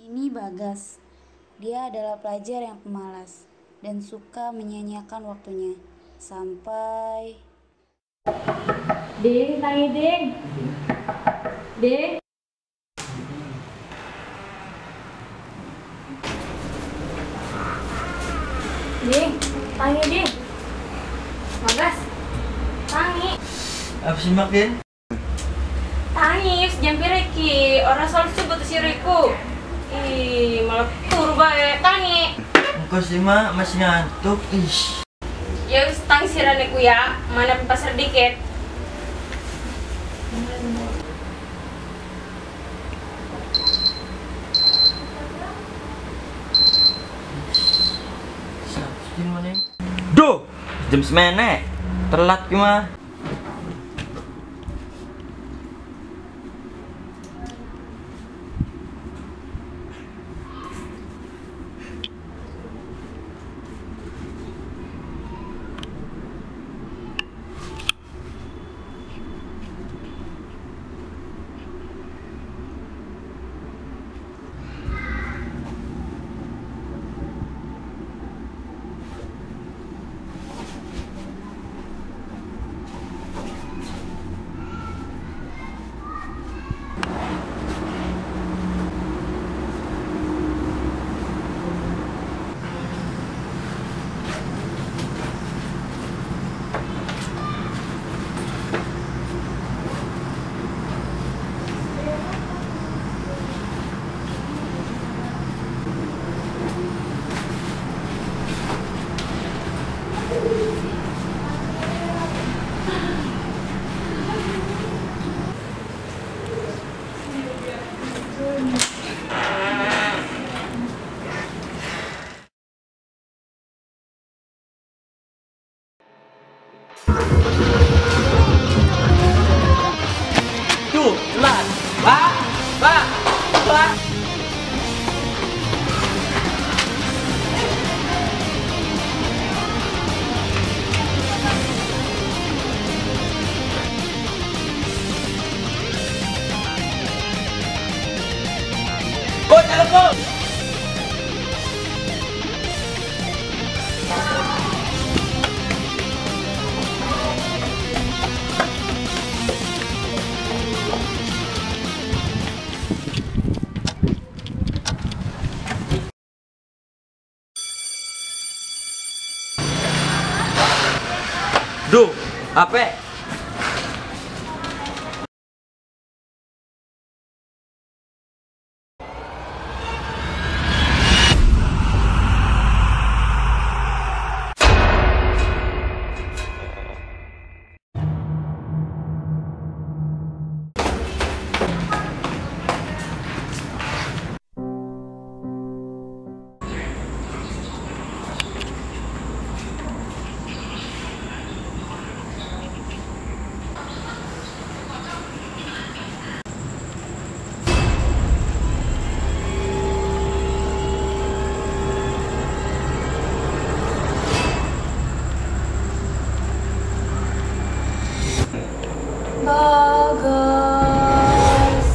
Ini Bagas. Dia adalah pelajar yang pemalas dan suka menyia-nyiakan waktunya. Sampai... Ding, tangi ding. Ding. Ding, tangi ding. Bagas, tangi. Apa sih makin? Tangi, sejampi reki. Orang selalu sebut si Riku. Ih, malah turba ya, tangi. Engkau sih mak masih ngantuk. Ish. Ya wis tangi siraneku ya. Mana pasar dikit. Gimana? Duh, jam semene. Telat gimana? Duh, telat. Pak. Oh, telepon. Duh, apa? Bagas.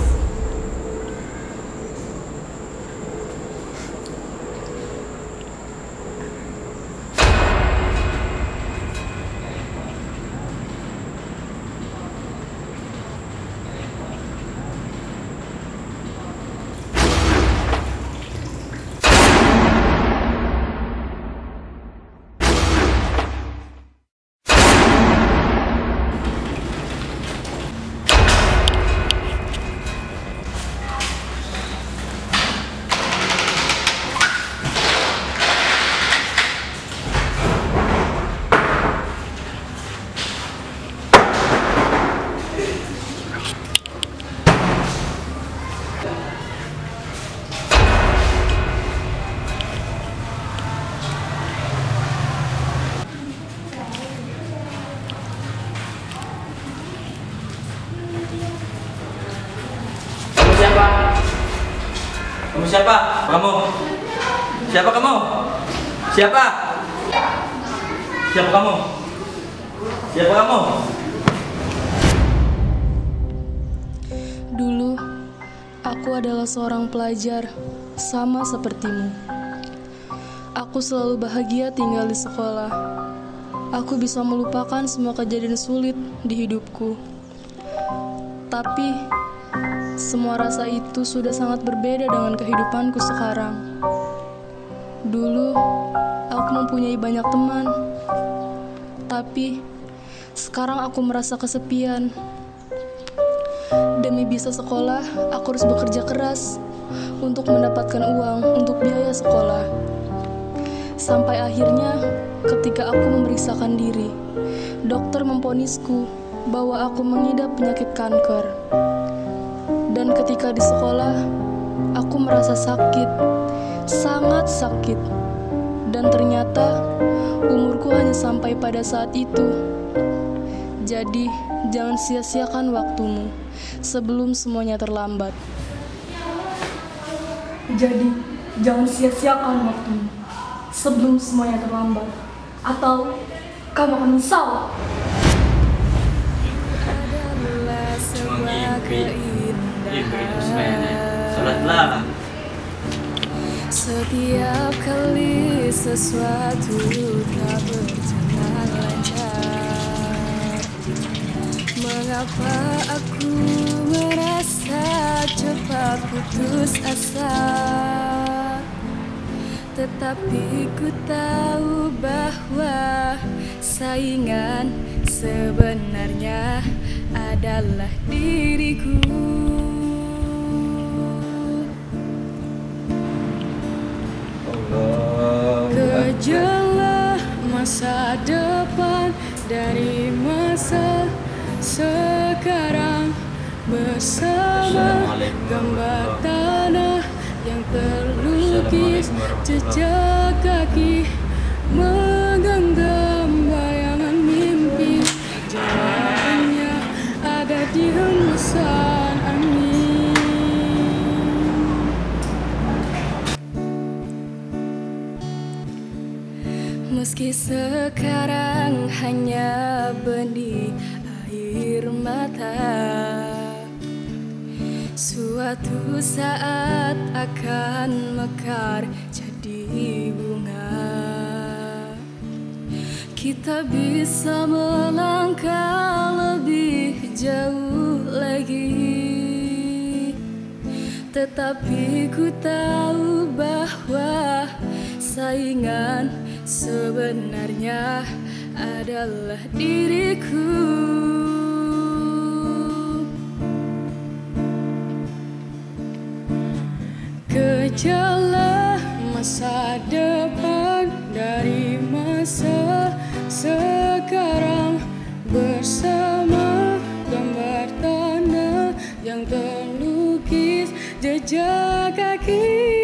Kamu siapa? Kamu? Siapa kamu? Siapa? Siapa kamu? Siapa kamu? Dulu, Aku adalah seorang pelajar, sama sepertimu. Aku selalu bahagia tinggal di sekolah. Aku bisa melupakan semua kejadian sulit di hidupku. Tapi, semua rasa itu sudah sangat berbeda dengan kehidupanku sekarang. Dulu, aku mempunyai banyak teman. Tapi, sekarang aku merasa kesepian. Demi bisa sekolah, aku harus bekerja keras untuk mendapatkan uang untuk biaya sekolah. Sampai akhirnya, ketika aku memeriksakan diri, dokter memvonisku bahwa aku mengidap penyakit kanker. Dan ketika di sekolah, aku merasa sakit, sangat sakit. Dan ternyata, umurku hanya sampai pada saat itu. Jadi, jangan sia-siakan waktumu sebelum semuanya terlambat. Jadi, jangan sia-siakan waktumu sebelum semuanya terlambat, atau kamu akan menyesal. Salatlah. Setiap kali sesuatu tak berjalan lancar, mengapa aku merasa cepat putus asa? Tetapi ku tahu bahwa saingan sebenarnya adalah diriku. Kejarlah masa depan dari masa sekarang bersama gambar tanah yang terlukis, jejak kaki menggenggam bayangan mimpi. Jawabannya ada di hembusan angin. Meski sekarang hanya benih air mata, suatu saat akan mekar jadi bunga. Kita bisa melangkah lebih jauh lagi, tetapi ku tahu bahwa saingan sebenarnya adalah diriku. Kejarlah masa depan dari masa sekarang bersama gambar tanah yang terlukis, jejak kaki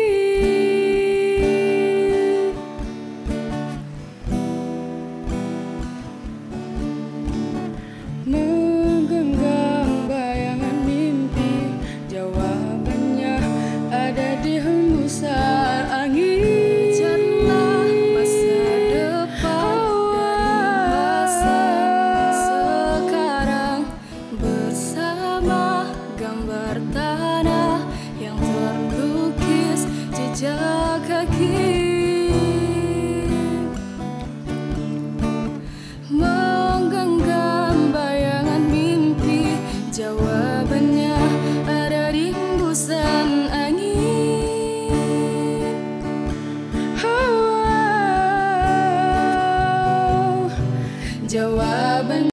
menggenggam bayangan mimpi. Jawabannya ada di hembusan angin. Kejarlah masa depan dari masa sekarang bersama gambar tanah yang terlukis, jejak kaki menggenggam bayangan mimpi. Jawabannya ada di hembusan angin. Jawaban